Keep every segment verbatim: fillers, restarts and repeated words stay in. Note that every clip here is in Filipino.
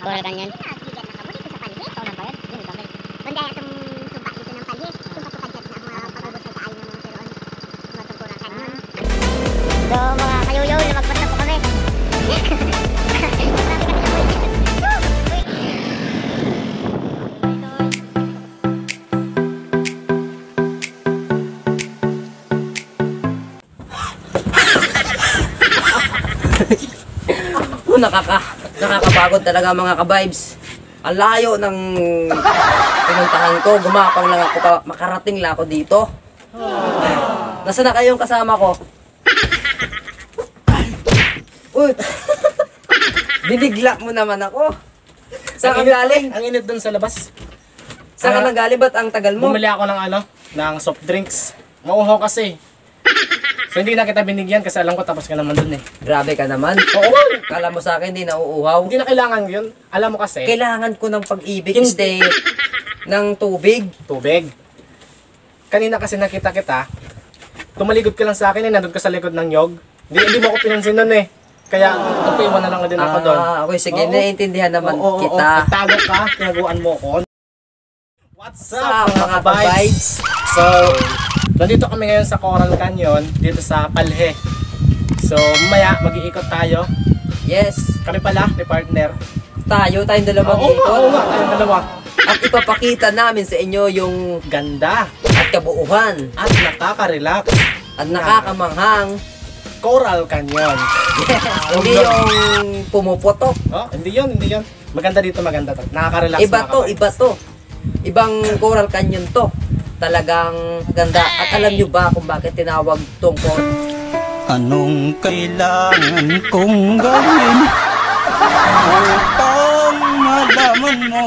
Coral Canyon. So mga kayuyaw, lumagpas na po kami. Nakaka, nakakapagod talaga mga ka-vibes. Ang layo ng pinuntahan ko. Gumapang lang ako pa makarating lang ako dito. Nasaan na kayong kasama ko? Uy! Binigla mo naman ako. Saan ka galing? Ang init dun sa labas. Saan ka nang galing? Ba't ang tagal mo? Bumili ako ng ano, ng soft drinks. Mauhaw kasi. So hindi na kita binigyan kasi alam ko tapos ka naman dun eh. Grabe ka naman. Oo. Kala mo sa akin, hindi nauuhaw. Hindi na kailangan yun. Alam mo kasi. Kailangan ko ng pag-ibig Hindi. stay ng tubig. Tubig. Kanina kasi nakita kita. Tumaligod ka lang sa akin eh. Nandun ka sa likod ng nyog. Hindi, hindi mo ako pinansin nun eh. Kaya tupiwan na lang din ako doon. Ah, okay, sige. Oo. Naiintindihan naman Oo, oo, kita. oo. Nagtago ka. Tinaguan mo ko. What's up mga vibes? vibes? So, nandito kami ngayon sa Coral Canyon, dito sa Palhe. So, mamaya mag-iikot tayo. Yes. Kami pala, may partner. Tayo, tayong dalawang Oo nga, ikot. oo nga, tayong dalawa. At ipapakita namin sa inyo yung Ganda at kabuuhan at nakaka-relax. at nakakamanghang. Coral Canyon. Yes. Hindi yung pumuputok. Oh, hindi yun, hindi yun. Maganda dito, maganda to. Nakaka-relax. Iba mga to, ka-vibes. iba to. Ibang Coral Canyon to. Talagang ganda. At alam nyo ba kung bakit tinawag tong Coral? Anong kailangan kong gawin upang malaman mo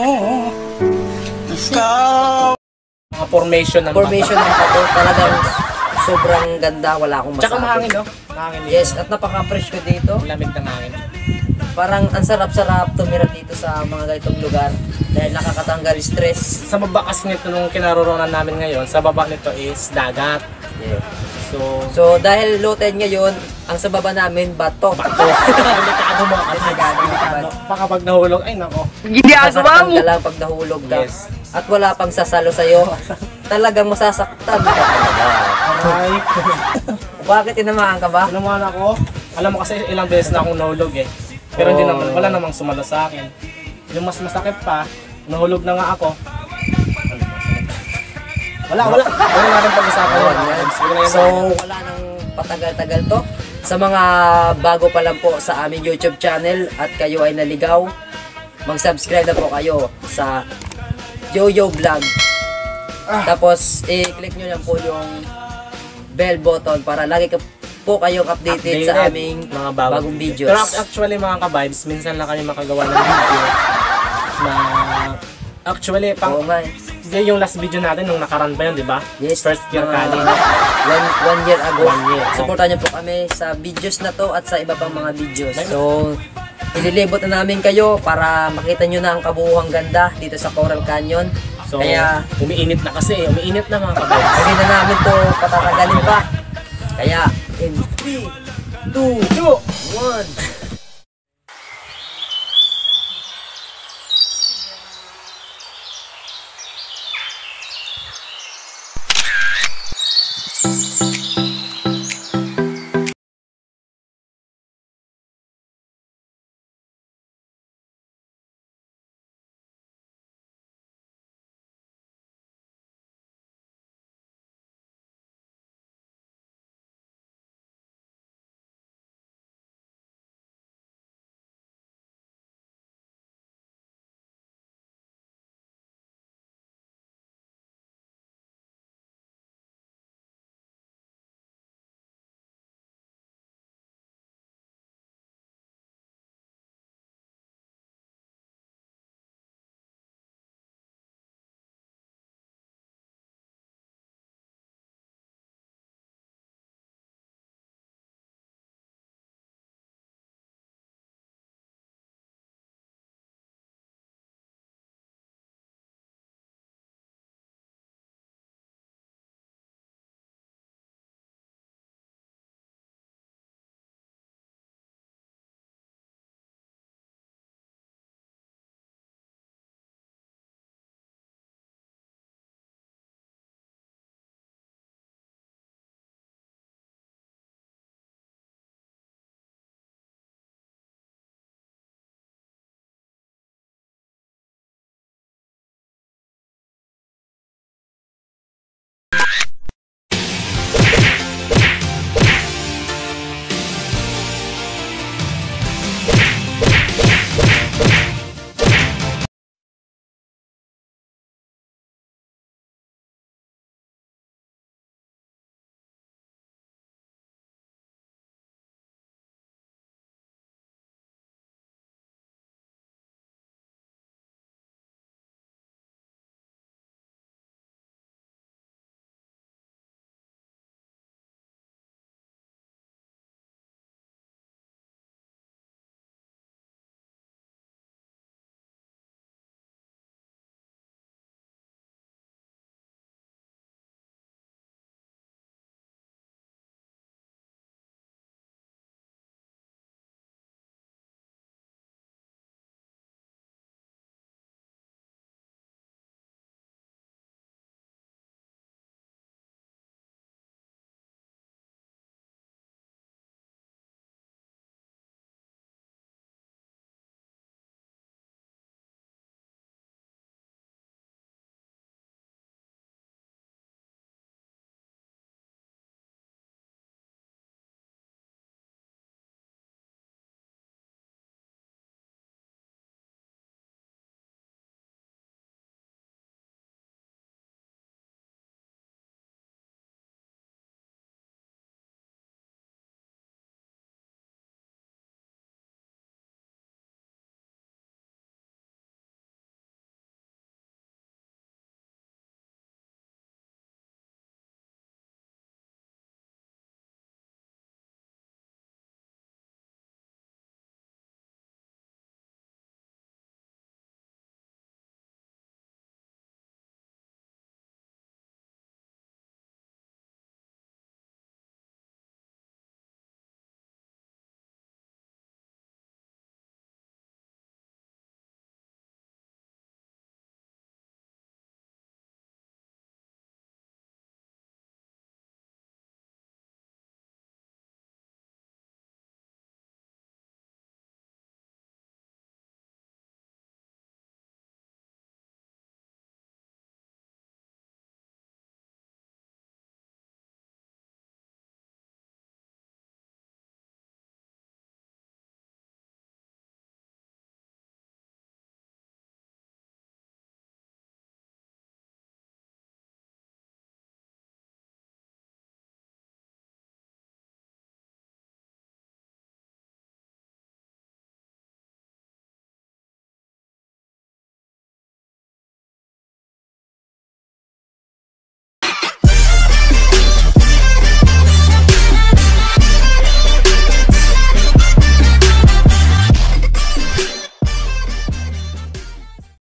ikaw? Mga formation ng Formation ng bato. Talagang sobrang ganda. Wala akong masabi. Tsaka mahangin, no? Mahangin dito. Yes, at napaka-fresh ko dito. Lamig ng hangin. Parang ang sarap-sarap tumira dito sa mga ganitong lugar dahil nakakatanggal stress. Sa baba kasi nito nung kinaroroonan namin ngayon, sa baba nito is dagat. Yeah. So, So dahil low tide ngayon, ang sa baba namin bato. bato. Delikado mo kasi delikado. Baka pag nahulog, ay nako. Masasaktan ka lang pag nahulog ka. Yes. At wala pang sasalo sa'yo. Talagang masasaktan ka talaga. Ay, Bakit tinamaan ka ba? ano man ako? Alam mo kasi ilang beses na akong nahulog eh. Pero hindi Oh. naman, wala namang sumalo sa akin. Yung mas masakit pa, nahulog na nga ako. Wala, wala. Wala natin pag-usapan yun. Sige na yun. So wala nang patagal-tagal to. Sa mga bago pa lang po sa aming YouTube channel at kayo ay naligaw, mag-subscribe na po kayo sa Jojo Vlog. Tapos i-click nyo lang po yung bell button para lagi ka po kayong updated, sa aming mga bagong videos. Pero actually mga ka-vibes, minsan lang kami makagawa ng video na actually pang Oo nga eh. Yung yung last video natin nung nakaraan pa yun, di ba? Yes, First year mga college. One, one year ago. One year, oh. Supportan niyo po kami sa videos na to at sa iba pang mga videos. May- So, ililibot na namin kayo para makita nyo na ang kabuuhang ganda dito sa Coral Canyon. So, Kaya, umiinit na kasi, umiinit na mga ka-vibes. hindi na namin to patatagalin pa. Kaya, in three, two, one.